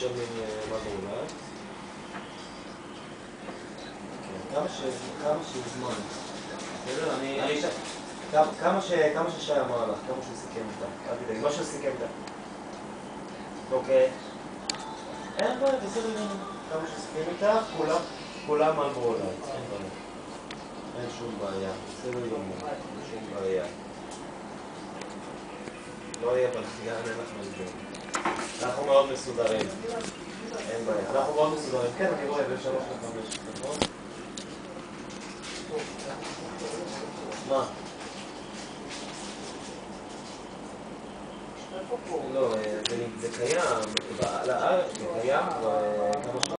שמן מלבורלט. כמה שזמן. כמה ששי אמר לך, כמה שהוא סיכם איתה. אל תדאג, מה שהוא סיכם איתה. אוקיי. אין בעיה, בסדר גמור. כמה שהוא סיכם איתה, כולם מלבורלט. אין בעיה. אין שום בעיה, בסדר גמור. אין שום בעיה. לא יהיה בלגן, אין לך מלגן. אנחנו מאוד מסודרים. אין בעיה. אנחנו מאוד מסודרים. כן, אני רואה בין 3 ל-5, נכון? מה? לא, זה קיים. לארץ זה קיים כבר כמה שנים.